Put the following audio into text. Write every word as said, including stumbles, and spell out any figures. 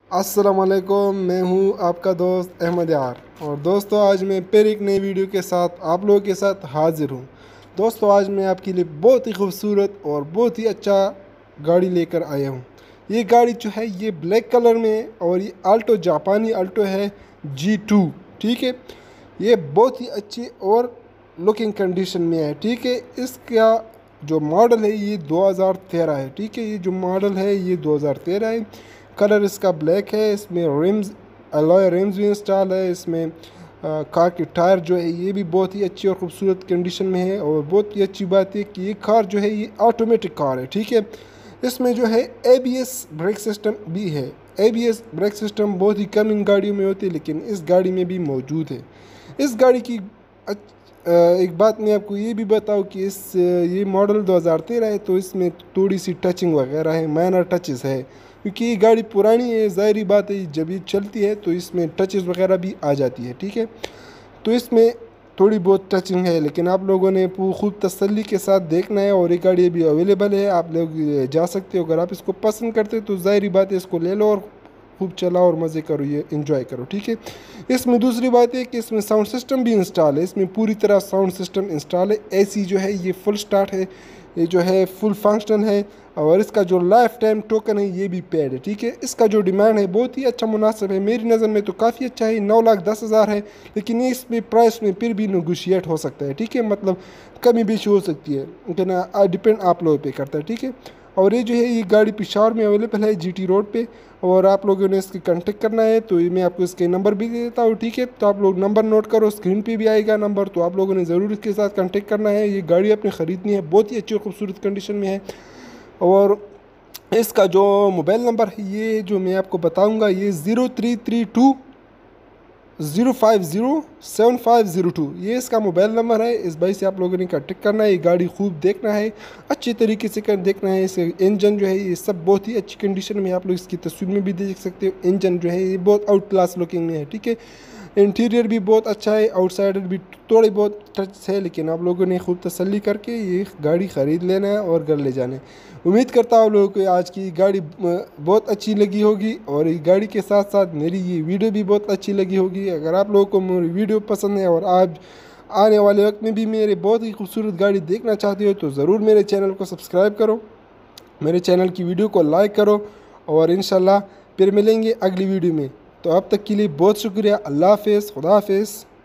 अस्सलाम वालेकुम, मैं हूं आपका दोस्त अहमद यार। और दोस्तों, आज मैं फिर एक नई वीडियो के साथ आप लोगों के साथ हाजिर हूं। दोस्तों, आज मैं आपके लिए बहुत ही खूबसूरत और बहुत ही अच्छा गाड़ी लेकर आया हूं। ये गाड़ी जो है ये ब्लैक कलर में है और ये आल्टो जापानी आल्टो है जी टू। ठीक है, ये बहुत ही अच्छी और लुकिंग कंडीशन में है। ठीक है, इसका जो मॉडल है ये दो हज़ार तेरह है। ठीक है, ये जो मॉडल है ये दो हज़ार तेरह है। कलर इसका ब्लैक है। इसमें रिम्स अलॉय रिम्स भी इंस्टॉल है। इसमें आ, कार के टायर जो है ये भी बहुत ही अच्छी और ख़ूबसूरत कंडीशन में है। और बहुत ही अच्छी बात है कि ये कार जो है ये ऑटोमेटिक कार है। ठीक है, इसमें जो है A B S brake system भी है। A B S brake system बहुत ही कम इन गाड़ियों में होती है, लेकिन इस गाड़ी में भी मौजूद है। इस गाड़ी की एक बात मैं आपको ये भी बताऊं कि इस ये मॉडल दो हज़ार तेरह है, तो इसमें थोड़ी सी टचिंग वगैरह है, माइनर टचेस है, क्योंकि ये गाड़ी पुरानी है। ज़ाहिरी बात है जब ये चलती है तो इसमें टचेस वगैरह भी आ जाती है। ठीक है, तो इसमें थोड़ी बहुत टचिंग है, लेकिन आप लोगों ने खूब तसल्ली के साथ देखना है। और ये गाड़ी अभी अवेलेबल है, आप लोग जा सकते हो। अगर आप इसको पसंद करते हो तो ज़ाहिरी बात है इसको ले लो और खूब चलाओ और मज़े करो, ये इंजॉय करो। ठीक है, इसमें दूसरी बात है कि इसमें साउंड सिस्टम भी इंस्टॉल है। इसमें पूरी तरह साउंड सिस्टम इंस्टॉल है। एसी जो है ये फुल स्टार्ट है, ये जो है फुल फंक्शन है। और इसका जो लाइफ टाइम टोकन है ये भी पेड है। ठीक है, इसका जो डिमांड है बहुत ही अच्छा मुनासिब है, मेरी नज़र में तो काफ़ी अच्छा है। नौ लाख दस हज़ार है, लेकिन ये इसमें प्राइस में फिर भी नेगोशिएट हो सकता है। ठीक है, मतलब कमी बेशी हो सकती है, लेकिन डिपेंड आप लोगों पे करता है। ठीक है, और ये जो है ये गाड़ी पिशावर में अवेलेबल है जी टी रोड पे। और आप लोगों ने इसकी कांटेक्ट करना है तो मैं आपको इसके नंबर भी दे देता हूँ। ठीक है, तो आप लोग नंबर नोट करो, स्क्रीन पे भी आएगा नंबर, तो आप लोगों ने ज़रूर इसके साथ कांटेक्ट करना है। ये गाड़ी अपनी ख़रीदनी है, बहुत ही अच्छी और खूबसूरत कंडीशन में है। और इसका जो मोबाइल नंबर है ये जो मैं आपको बताऊँगा ये zero three three two zero five zero seven five zero two, ये इसका मोबाइल नंबर है। इस भाई से आप लोगों ने कांटेक्ट करना है। ये गाड़ी खूब देखना है, अच्छे तरीके से कर देखना है। इसे इंजन जो है ये सब बहुत ही अच्छी कंडीशन में है, आप लोग इसकी तस्वीर में भी देख सकते हो। इंजन जो है ये बहुत आउट क्लास लुकिंग में है। ठीक है, इंटीरियर भी बहुत अच्छा है, आउटसाइडर भी थोड़ी बहुत टच है, लेकिन आप लोगों ने खूब तसल्ली करके ये गाड़ी ख़रीद लेना है और घर ले जाना है। उम्मीद करता हूँ आप लोगों को आज की गाड़ी बहुत अच्छी लगी होगी और इस गाड़ी के साथ साथ मेरी ये वीडियो भी बहुत अच्छी लगी होगी। अगर आप लोगों को मेरी वीडियो पसंद है और आप आने वाले वक्त में भी मेरे बहुत ही खूबसूरत गाड़ी देखना चाहते हो तो ज़रूर मेरे चैनल को सब्सक्राइब करो, मेरे चैनल की वीडियो को लाइक करो। और इंशाल्लाह फिर मिलेंगे अगली वीडियो में। तो अब तक के लिए बहुत शुक्रिया। अल्लाह हाफ़िज़, खुदा हाफ़िज़।